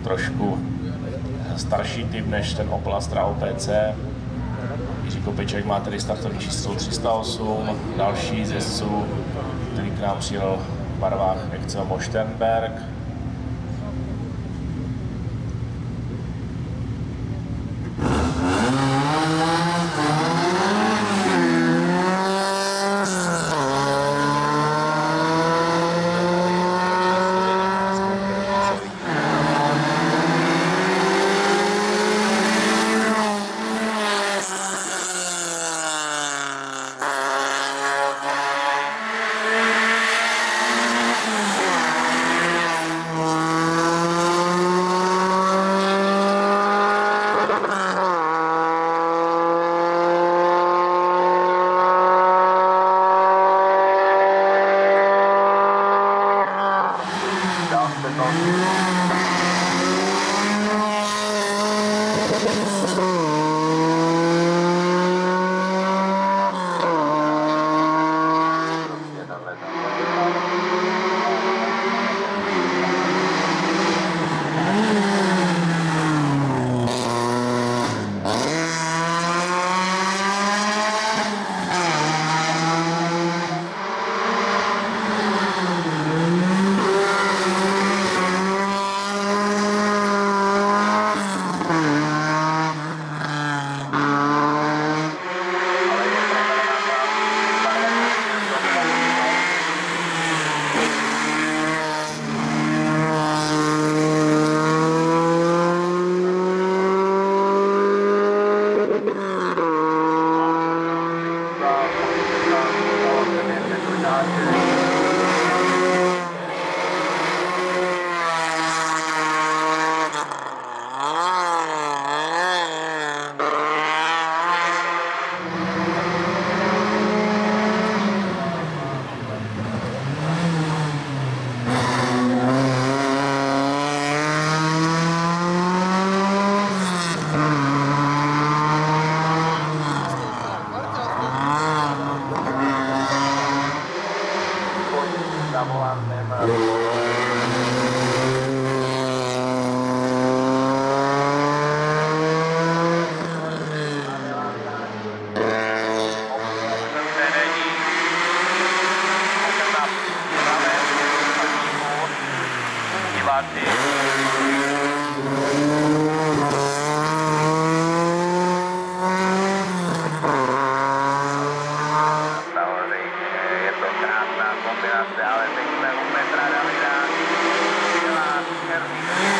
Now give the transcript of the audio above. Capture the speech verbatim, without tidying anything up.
trošku starší typ než ten Opel Astra O P C. Jiří Kopeček má tedy startovní číslo tři sta osm, další z jezdců, který k nám přijel v barvách Excel Moštenberg. Je to krásná kombinace, ale teď jsme u Petra Davida, dělá herní